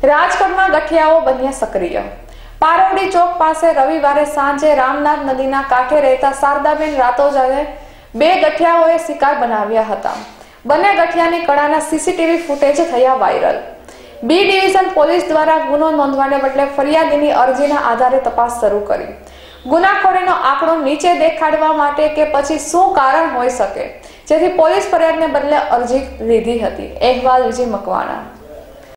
રાજકોટમાં ગઠિયાઓ બન્યા સક્રિય। પારવડી ચોક પાસે રવિવારે સાંજે રામનાથ નદીના કાંઠે રહેતા શારદાબેન રાતોજાને બે ગઠિયાઓએ શિકાર બનાવ્યા હતા। બંને ગઠિયાની કળાના સીસીટીવી ફૂટેજ થયા વાયરલ। બી ડિવિઝન પોલીસ દ્વારા ગુનો નોંધવાને બદલે ફરિયાદીની અરજીના આધારે તપાસ શરૂ કરી। ગુનાખોરીનો આંકડો નીચે દેખાડવા માટે કે પછી શું કારણ હોઈ શકે જેથી પોલીસ ફરિયાદને બદલે અરજી લીધી હતી। અહેવાલ વિજય મકવાણા।